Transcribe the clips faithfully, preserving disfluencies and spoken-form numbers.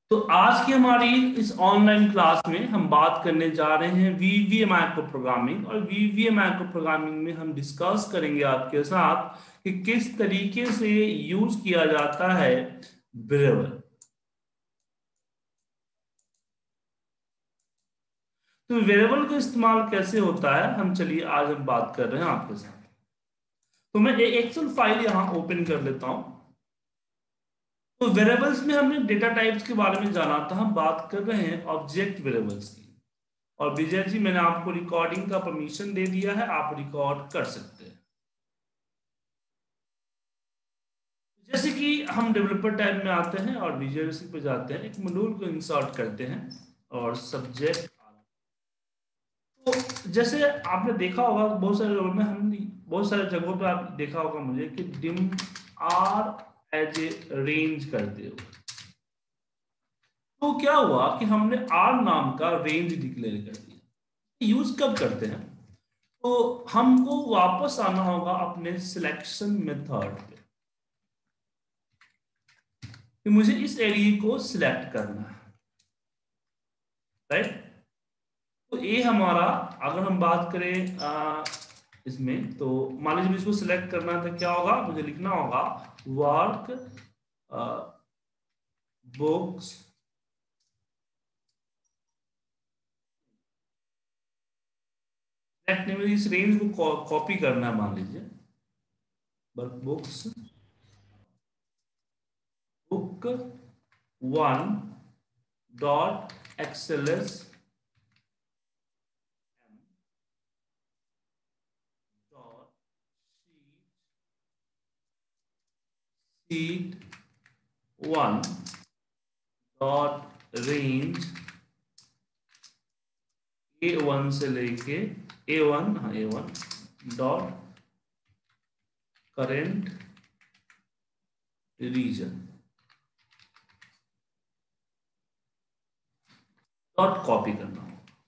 तो आज की हमारी इस ऑनलाइन क्लास में हम बात करने जा रहे हैं वीवीए माइक्रो प्रोग्रामिंग। और वीवीए माइक्रो प्रोग्रामिंग में हम डिस्कस करेंगे आपके साथ कि किस तरीके से यूज किया जाता है वेरिएबल। तो वेरिएबल का इस्तेमाल कैसे होता है, हम चलिए आज हम बात कर रहे हैं आपके साथ। तो मैं एक एक्सेल फाइल यहां ओपन कर लेता हूं। तो वेरिएबल्स में हमने डेटा टाइप्स के बारे में जाना था, हम बात कर रहे हैं ऑब्जेक्ट वेरिएबल्स की। और विजय जी, मैंने आपको रिकॉर्डिंग का परमिशन दे दिया है, आप रिकॉर्ड कर सकते हैं। जैसे कि हम डेवलपर टाइप में आते हैं और विजुअल सी पे जाते हैं, एक मॉड्यूल को इंसर्ट करते हैं और सब्जेक्ट। तो जैसे आपने देखा होगा बहुत सारे जगहों में, हम बहुत सारे जगहों पे आप देखा होगा मुझे कि dim R as a range करते हो। तो क्या हुआ कि हमने आर नाम का रेंज डिक्लेयर कर दिया। यूज कब करते हैं, तो हमको वापस आना होगा अपने सिलेक्शन मेथड पे कि मुझे इस एरिया को सिलेक्ट करना है, राइट। तो ये हमारा, अगर हम बात करें आ, इसमें, तो मान लीजिए इसको सिलेक्ट करना है तो क्या होगा, मुझे लिखना होगा वर्क बुक्स सिलेक्ट नहीं, इस रेंज को कॉपी करना है। मान लीजिए workbooks book one dot XLS dot sheet one dot range A one से लेके ए वन हाँ A one dot current region dot copy करना हो।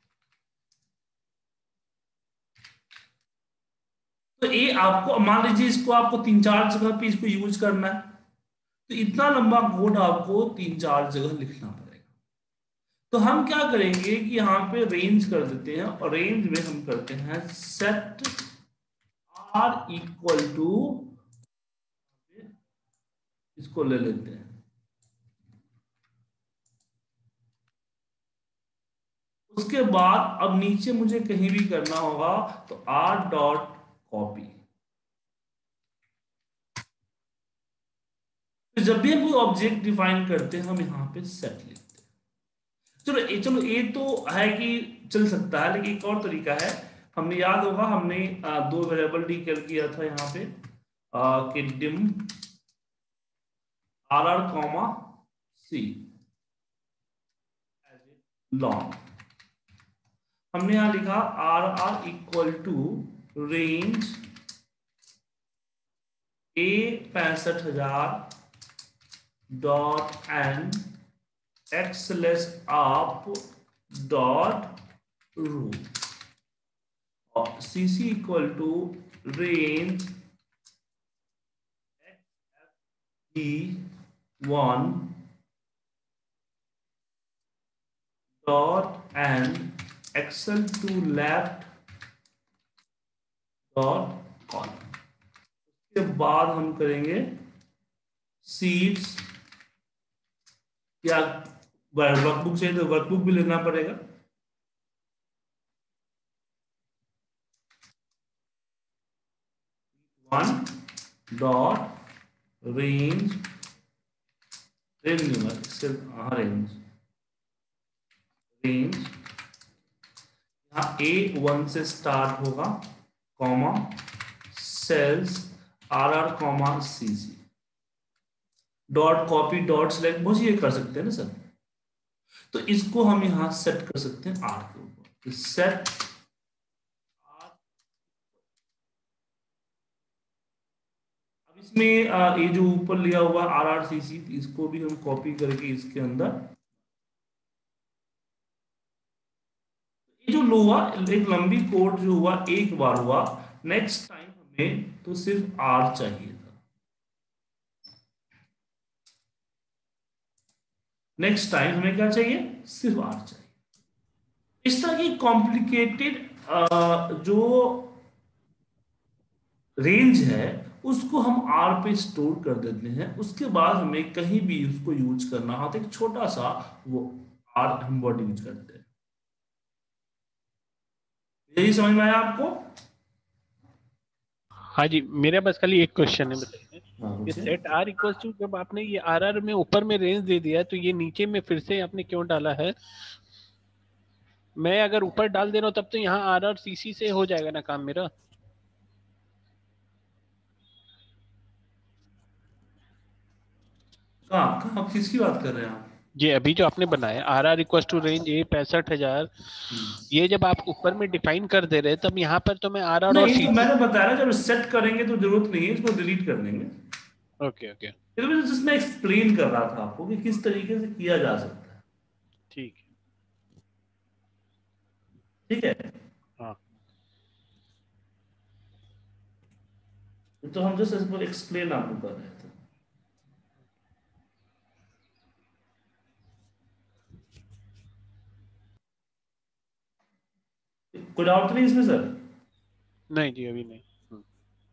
तो ये आपको, मान लीजिए इसको आपको तीन चार जगह पे इसको यूज करना है, तो इतना लंबा कोड आपको तीन चार जगह लिखना पड़ेगा। तो हम क्या करेंगे कि यहाँ पे रेंज कर देते हैं और रेंज में हम करते हैं सेट आर इक्वल टू, इसको ले लेते हैं, उसके बाद अब नीचे मुझे कहीं भी करना होगा तो आर डॉट कॉपी। तो जब भी हम कोई ऑब्जेक्ट डिफाइन करते हैं हम यहाँ पे सेट लिखते हैं। चलो ये चलो ये तो है कि चल सकता है, लेकिन एक और तरीका है। हमने याद होगा हमने आ, दो वेरिएबल डिक्लेयर किया था यहाँ पे आ, कि dim R R comma C long. हमने यहां लिखा R R equal to range A पैंसठ हजार dot end xl up dot row और C C equal to range E one dot end xl to left dot column. उसके बाद हम करेंगे सीट्स, या वर्कबुक चाहिए तो वर्कबुक भी लेना पड़ेगा। वन डॉट रेंज रेंज नहीं सिर्फ हाँ रेंज रेंज यहाँ ए वन से स्टार्ट होगा comma cells R R comma C C dot copy dot select, बहुत ये कर सकते हैं ना सर। तो इसको हम यहां सेट कर सकते हैं आर के ऊपर, सेट आर। अब इसमें ये जो ऊपर लिया हुआ आर आर सी सी, इसको भी हम कॉपी करके इसके अंदर, ये जो हुआ एक लंबी कोड जो हुआ एक बार हुआ, नेक्स्ट टाइम हमें तो सिर्फ आर चाहिए था। नेक्स्ट टाइम हमें क्या चाहिए, सिर्फ आर चाहिए। इस तरह की कॉम्प्लिकेटेड जो रेंज है उसको हम आर पे स्टोर कर देते हैं, उसके बाद हमें कहीं भी उसको यूज करना हो तो एक छोटा सा वो आर हम वर्ड यूज करते हैं। यही समझ में आया आपको? हाँ जी, मेरे पास खाली एक क्वेश्चन है, बताइए। हाँ, ये पूछिए। सेट आर इक्वल्स टू, जब आपने ये आर आर में ऊपर में रेंज दे दिया है, तो ये नीचे में फिर से आपने क्यों डाला है? मैं अगर ऊपर डाल दे रहा हूँ तब तो यहाँ आर आर सी सी से हो जाएगा ना काम मेरा। कहाँ कहाँ किसकी बात कर रहे हैं आप? ये अभी जो आपने बनाया R R equals to range A पैंसठ हजार, ये जब आप ऊपर में डिफाइन कर दे रहे तब यहाँ पर तो मैं आर आर और नहीं, सी तो सी। मैंने बताया ना, जब सेट करेंगे तो जरूरत नहीं है, इसको डिलीट कर देंगे। ओके ओके, ये तो मैं जिसमें एक्सप्लेन कर रहा था आपको कि किस तरीके से किया जा सकता है। ठीक है। ठीक है, हाँ तो हम जस्ट इसको एक्सप्लेन आपको कर रहे थे। कोई डाउट नहीं इसमें सर? नहीं जी, अभी नहीं। हम्म,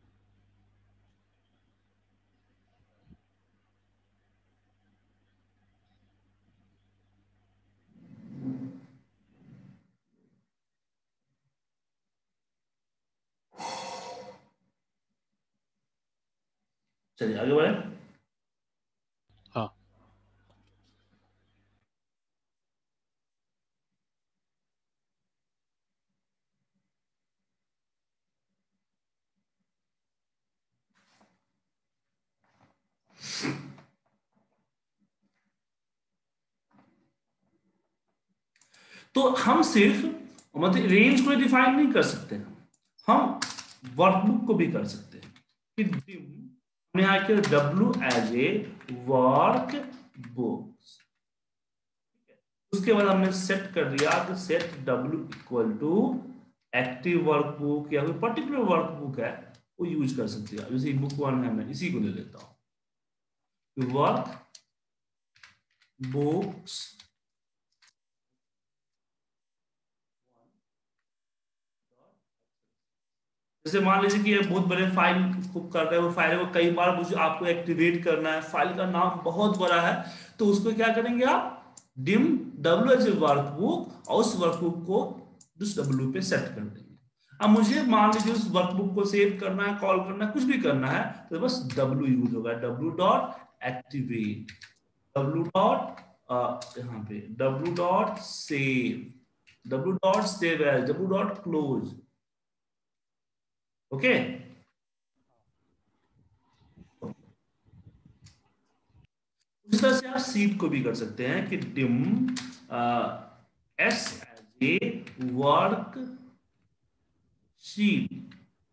चलिए आगे बढ़े। हाँ तो हम सिर्फ मतलब रेंज को डिफाइन नहीं कर सकते, हम वर्कबुक को भी कर सकते हैं कि हमने यहाँ किया W as a workbook. उसके बाद हमने सेट कर दिया कि set W equal to active workbook या कोई पर्टिकुलर वर्कबुक है वो यूज कर सकते हैं। जैसे बुक वन है, मैं इसी को ले लेता हूँ, वर्क बुक्स। जैसे मान लीजिए कि ये बहुत बड़े फाइल को कर रहे हैं, वो फाइल को कई बार मुझे आपको एक्टिवेट करना है, फाइल का नाम बहुत बड़ा है, तो उसको क्या करेंगे आप, dim W as a workbook और उस वर्कबुक को उस डब्ल्यू पे सेट कर देंगे। अब मुझे मान लीजिए उस वर्कबुक को सेव करना है, कॉल करना है, कुछ भी करना है, तो बस डब्ल्यू यूज होगा, W dot activate, W dot यहाँ पे W dot save, W dot save as, W dot close. Okay, उसी तरह से आप सीट को भी कर सकते हैं कि dim S as a worksheet,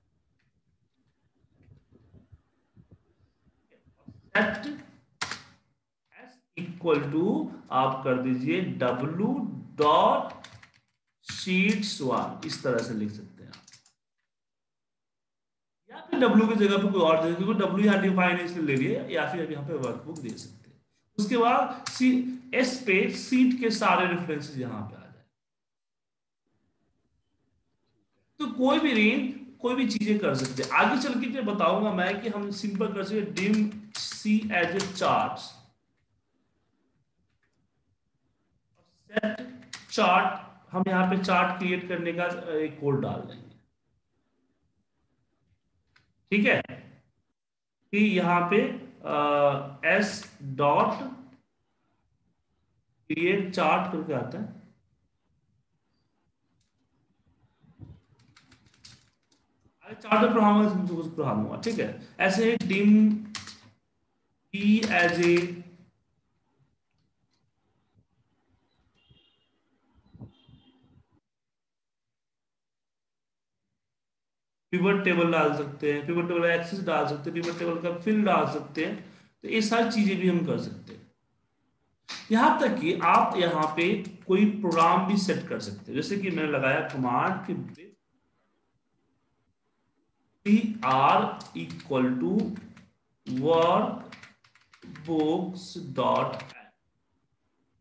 set S equal to आप कर दीजिए डब्ल्यू डॉट शीट्स वन, इस तरह से लिख सकते हैं आप, या फिर डब्ल्यू की जगह पे कोई और दे, क्योंकि डब्ल्यू यहाँ डिफाइन है इसलिए ले लिए, या फिर यहाँ पे वर्कबुक दे सकते हैं। उसके बाद सी एस पे सीट के सारे रेफरेंसेस यहाँ पे आ जाए। तो कोई भी रेंज कोई भी चीजें कर सकते हैं। आगे चल के बताऊंगा मैं कि हम सिंपल कर सकते dim C as a chart, set chart, हम यहाँ पे चार्ट क्रिएट करने का एक कोड डाल देंगे। ठीक है, कि यहाँ पे एस डॉट क्रिएट चार्ट करके आता है, चार्ट पढ़ाऊंगा कुछ पढ़ाऊंगा। ठीक है, ऐसे dim P as a pivot table डाल सकते हैं, पिवट टेबल एक्सेस डाल सकते हैं, पिवट टेबल का फिल डाल सकते हैं। तो ये सारी चीजें भी हम कर सकते हैं। यहां तक कि आप यहाँ पे कोई प्रोग्राम भी सेट कर सकते हैं, जैसे कि मैंने लगाया कमांड कि T R equal to workbooks dot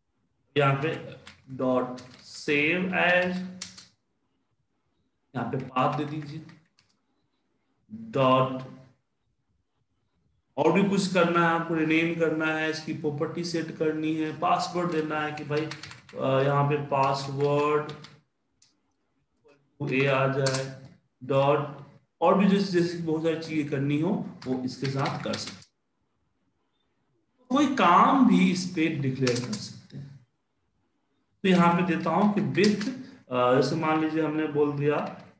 यहाँ पे डॉट सेव एज, यहाँ पे पाथ दे दीजिए, डॉट और भी कुछ करना है आपको, रिनेम करना है, इसकी प्रॉपर्टी सेट करनी है, पासवर्ड देना है कि भाई यहाँ पे पासवर्ड ए आ जाए, डॉट और भी जैसे जैसे बहुत सारी चीजें करनी हो वो इसके साथ कर सकते हैं। कोई काम भी इस पे डिक्लेयर कर सकते हैं। तो यहाँ पे देता हूं कि विथ, जैसे मान लीजिए हमने बोल दिया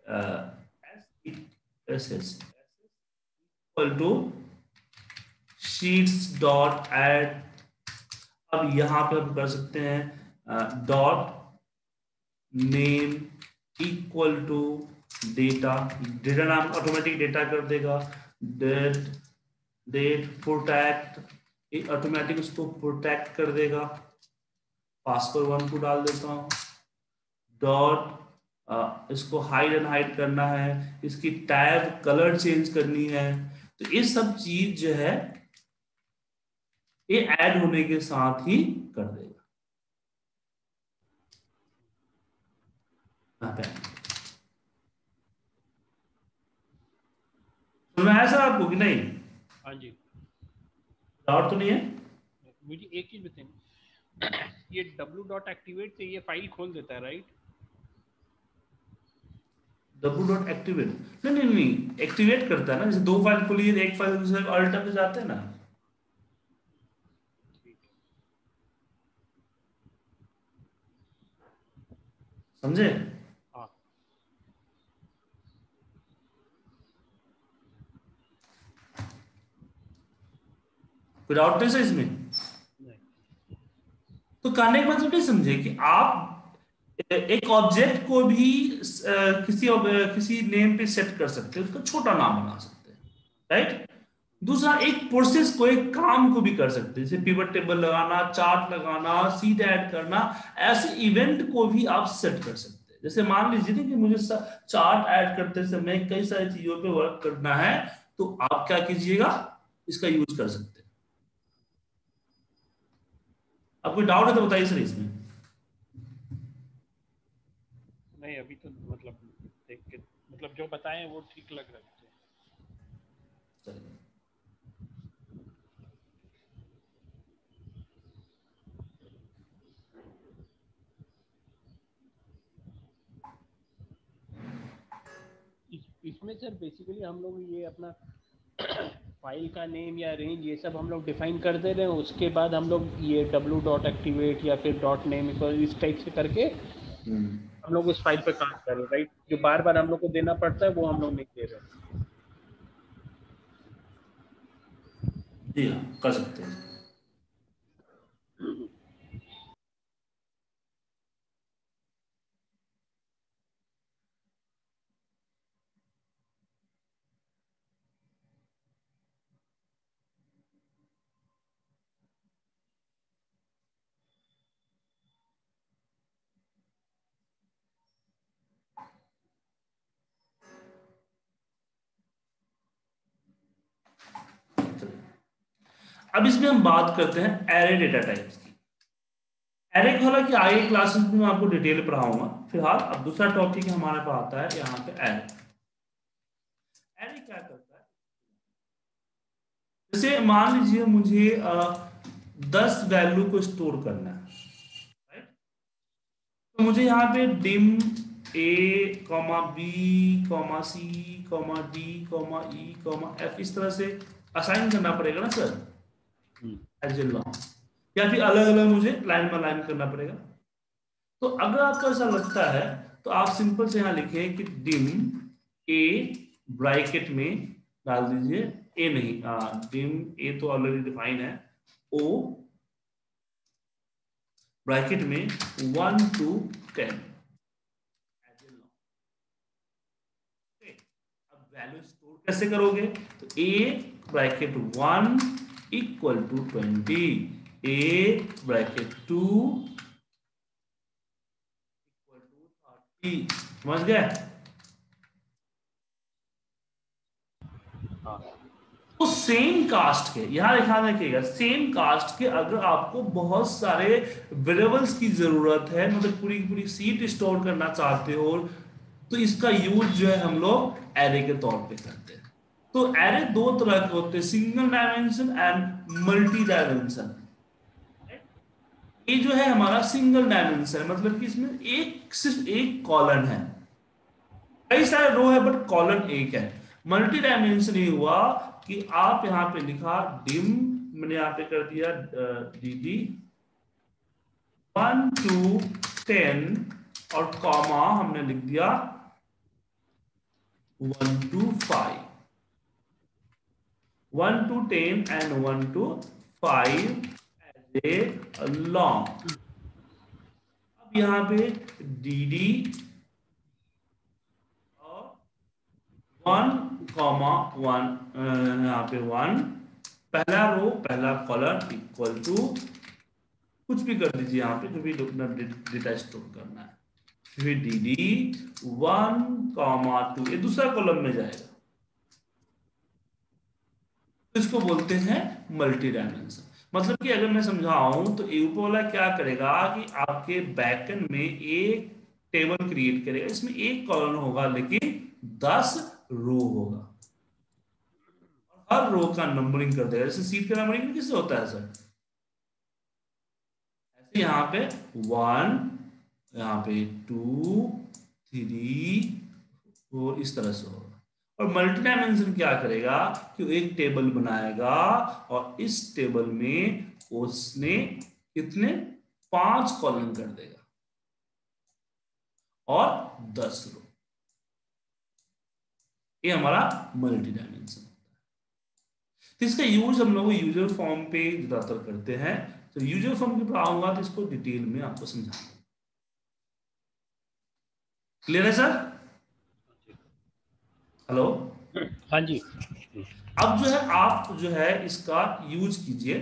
S S equal to sheets dot add. अब यहाँ पे हम कर सकते हैं dot name equal to data, data नाम ऑटोमेटिक डेटा कर देगा, डेट डेट प्रोटेक्ट ऑटोमेटिक उसको प्रोटेक्ट कर देगा, पासवर्ड वन को डाल देता हूँ, डॉट इसको हाइड एंड हाइड करना है, इसकी टैब कलर चेंज करनी है। तो ये सब चीज जो है ये ऐड होने के साथ ही कर देगा। तो ऐसा आपको कि नहीं? हाँ जी। और तो नहीं है? मुझे एक चीज बताइए, ये डब्ल्यू डॉट एक्टिवेट से ये फाइल खोल देता है राइट? डब्ल्यू डॉट एक्टिवेट नहीं नहीं नहीं एक्टिवेट करता है ना, जैसे दो फाइल खुली है, एक फाइल दूसरे अल्टर पे जाते हैं ना, समझे? हाँ। कोई डाउट नहीं है इसमें? नहीं। तो कहने का मतलब नहीं समझे कि आप एक ऑब्जेक्ट को भी किसी किसी नेम पे सेट कर सकते हैं, उसका छोटा नाम बना सकते हैं, राइट? दूसरा, एक प्रोसेस को, एक काम को भी कर सकते हैं, जैसे पिवट टेबल लगाना, चार्ट लगाना, सीट ऐड करना, ऐसे इवेंट को भी आप सेट कर सकते हैं। जैसे मान लीजिए कि मुझे चार्ट ऐड करते समय कई सारी चीजों पे वर्क करना है, तो आप क्या कीजिएगा, इसका यूज कर सकते हैं। आपको डाउट है तो बताइए सर इसमें। नहीं अभी तो मतलब देख के मतलब जो बताए हैं वो ठीक लग रहा है। इस, इसमें सर बेसिकली हम लोग ये अपना फाइल का नेम या रेंज ये सब हम लोग डिफाइन कर दे रहे हैं, उसके बाद हम लोग ये डब्ल्यू डॉट एक्टिवेट या फिर डॉट नेम इस टाइप से करके हम लोग उस फाइल पे काम कर रहे हैं राइट? जो बार बार हम लोग को देना पड़ता है वो हम लोग नहीं दे रहे हैं। जी हाँ, कर सकते हैं। अब इसमें हम बात करते हैं एरे डेटा टाइप्स की। एरे को हालांकि आगे क्लासेस में मैं आपको डिटेल पढ़ाऊंगा, फिलहाल अब दूसरा टॉपिक हमारे पास आता है यहाँ पे एरे। एरे क्या करता है, जैसे मान लीजिए मुझे दस वैल्यू को स्टोर करना है, राइट? तो मुझे यहाँ पे dim A comma B comma C comma D comma E comma F इस तरह से असाइन करना पड़ेगा ना सर, एज ए लॉन्ग, या फिर अलग अलग मुझे लाइन बाय लाइन करना पड़ेगा। तो अगर आपको ऐसा लगता है तो आप सिंपल से यहां लिखें कि डिम ए ब्रैकेट में डाल दीजिए, ए नहीं आ, डिम ए तो ऑलरेडी डिफाइन है, ओ ब्रैकेट में वन टू टेन। अब वैल्यू स्टोर कैसे करोगे, तो A bracket one equal to twenty, A bracket two equal to thirty, समझ गए? तो सेम कास्ट के, यहां ध्यान रखिएगा, सेम कास्ट के अगर आपको बहुत सारे वेरिएबल्स की जरूरत है, मतलब पूरी पूरी सीट स्टोर करना चाहते हो, तो इसका यूज जो है हम लोग एरे के तौर पे करते हैं। तो एरे दो तरह के होते हैं, single dimension and multi dimension. ये जो है हमारा सिंगल डायमेंशन है, मतलब कि इसमें एक सिर्फ एक कॉलम है, कई सारे रो है बट कॉलम एक है। मल्टी डायमेंशन ये हुआ कि आप यहां पे लिखा डिम, मैंने यहां पे कर दिया D D one to ten और कॉमा हमने लिख दिया one to five, one to ten and one to five as a long. अब यहां पे D D one comma one, यहाँ पे वन, पहला रो पहला कॉलम इक्वल टू कुछ भी कर दीजिए यहाँ पे, जो भी अपना डेटा स्टोर करना है, फिर D D one comma two, ये दूसरा कॉलम में जाएगा, तो इसको बोलते हैं मल्टी डायमेंशन। मतलब कि अगर मैं समझाऊं तो ऊपर वाला क्या करेगा कि आपके बैकएंड में एक टेबल क्रिएट करेगा, इसमें एक कॉलम होगा लेकिन दस रो होगा, हर रो का नंबरिंग कर देगा। जैसे सीट का नंबरिंग किससे होता है सर, ऐसे यहाँ पे वन, यहाँ पे टू, थ्री, फोर, इस तरह से होगा। और मल्टी डायमेंशन क्या करेगा कि वो एक टेबल बनाएगा और इस टेबल में उसने कितने पांच कॉलम कर देगा और दस रो। ये हमारा मल्टी डायमेंशन होता है। तो इसका यूज हम लोग यूजर फॉर्म पे ज्यादातर करते हैं। तो यूजर फॉर्म के ऊपर आऊंगा तो इसको डिटेल में आपको समझाऊंगा। क्लियर है सर? हेलो, हाँ जी। अब जो है आप जो है इसका यूज कीजिए,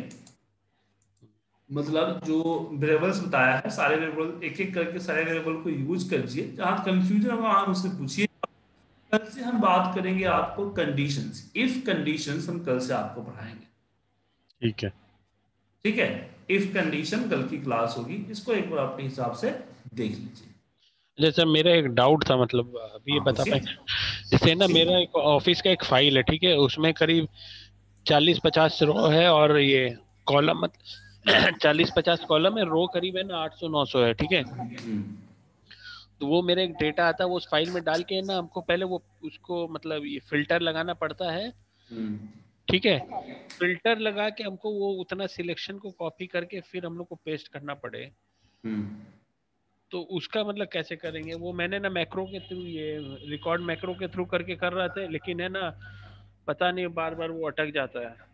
मतलब जो वेरिएबल्स बताया है सारे वेरिएबल एक एक करके सारे वेरिएबल को यूज कीजिए। जहां कंफ्यूजन होगा आप मुझसे पूछिए। कल से हम बात करेंगे आपको कंडीशंस, इफ कंडीशंस हम कल से आपको पढ़ाएंगे। ठीक है, ठीक है, इफ कंडीशन कल की क्लास होगी, इसको एक बार अपने हिसाब से देख लीजिए। जैसे मेरा एक डाउट था, मतलब अभी ये हाँ बता पूछिए पाए। जैसे ना पूछिए। मेरा एक ऑफिस का एक फाइल है, ठीक है, उसमें करीब चालीस पचास रो है और ये कॉलम मतलब चालीस पचास कॉलम है, रो करीब है ना आठ सौ नौ सौ है, ठीक है। हम्म, तो वो मेरा एक डेटा आता है, वो उस फाइल में डाल के ना हमको पहले वो उसको मतलब ये फिल्टर लगाना पड़ता है, हम्म, ठीक है। फिल्टर लगा के हमको वो उतना सिलेक्शन को कॉपी करके फिर हम लोग को पेस्ट करना पड़े, हम्म। तो उसका मतलब कैसे करेंगे? वो मैंने ना मैक्रो के थ्रू, ये रिकॉर्ड मैक्रो के थ्रू करके कर रहा था, लेकिन है ना पता नहीं बार बार वो अटक जाता है।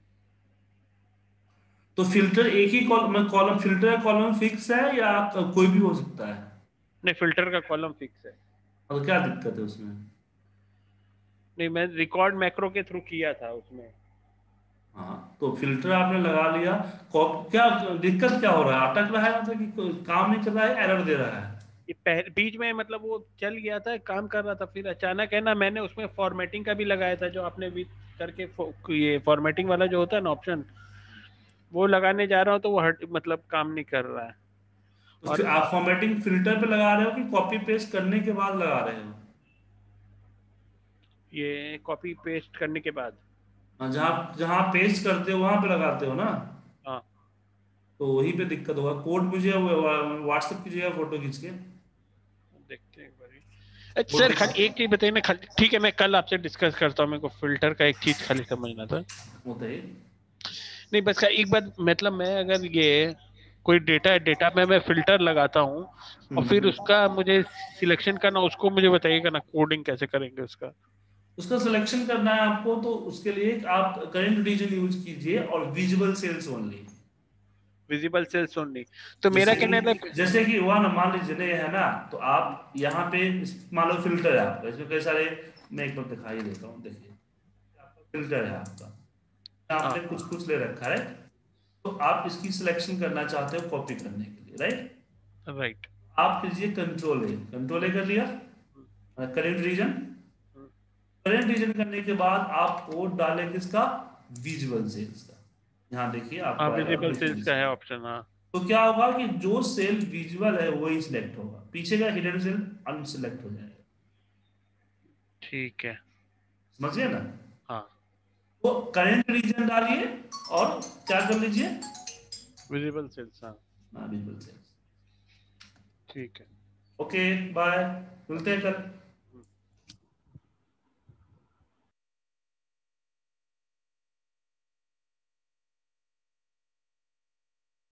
तो फिल्टर एक ही column, column filter column fix है या कोई भी हो सकता है? नहीं, फिल्टर का कॉलम फिक्स है। और क्या दिक्कत है उसमें? नहीं, मैं रिकॉर्ड मैक्रो के थ्रू किया था उसमें। हाँ तो फिल्टर आपने लगा लिया, कॉप क्या दिक्कत क्या हो रहा है, अटक रहा है मतलब कि कोई काम नहीं कर रहा है, एरर दे रहा है? ये पहले बीच में मतलब वो चल गया था, काम कर रहा था, फिर अचानक है ना मैंने उसमें फॉर्मेटिंग का भी लगाया था, जो आपने भी करके फो- ये फॉर्मेटिंग वाला जो होता है ना ऑप्शन, वो लगाने जा रहा हूँ तो वो हट मतलब काम नहीं कर रहा है। तो फिर और आप फॉर्मेटिंग फिल्टर पे लगा रहे हो कि कॉपी पेस्ट करने के बाद लगा रहे हो? ये कॉपी पेस्ट करने के बाद। हाँ, जहाँ जहाँ पेस्ट करते हो वहां पे लगाते हो ना, हाँ, तो वहीं पे दिक्कत होगा। कोड मुझे व्हाट्सएप कीजिएगा फोटो खींच के। देखते हैं एक बारी। अच्छा कोड सर, दिखा, खाली एक चीज बताइए ना, खाली ठीक है मैं कल आपसे डिस्कस करता हूँ, मेरे को फिल्टर का एक चीज खाली समझना था। बताइए। नहीं बस एक बात, मतलब मैं अगर ये कोई डेटा है, डेटा में मैं फिल्टर लगाता हूँ और फिर हम्म। उसका मुझे सिलेक्शन करना, उसको मुझे बताइएगा ना कोडिंग कैसे करेंगे उसका। उसका सिलेक्शन करना है आपको, तो उसके लिए आप करंट रीजन यूज कीजिए और visual cells only. Visible cells only. तो मेरा जैसे कहना है कि जैसे कि हुआ ना, मान लीजिए ना ये है ना, तो आप यहाँ पे मान लो फिल्टर है आपका, इसमें कई सारे, मैं एक बार दिखाई देता हूँ, देखिए आपका फिल्टर है आपका, हाँ, आपने कुछ कुछ ले रखा है, तो आप इसकी सिलेक्शन करना चाहते हो कॉपी करने के लिए, राइट? राइट। आप कीजिए कंट्रोल ए, कंट्रोल ए कर लिया, करेंट रीजन, करेंट रीजन करने के बाद आप कोड डालें किसका, विजुअल सेल्स का। यहाँ देखिए आपको हाँ आएगा विजिबल विजुअल सेल्स का है सेल। ऑप्शन। हाँ तो क्या होगा कि जो सेल विजुअल है वही सिलेक्ट होगा, पीछे का हिडन सेल अनसिलेक्ट हो जाएगा। ठीक है। समझ गए ना। हाँ तो करेंट रीजन डालिए और क्या कर लीजिए, विजिबल सेल्स। हाँ विजुअल सेल्स। ठीक है। ओके बाय, मिलते हैं कल।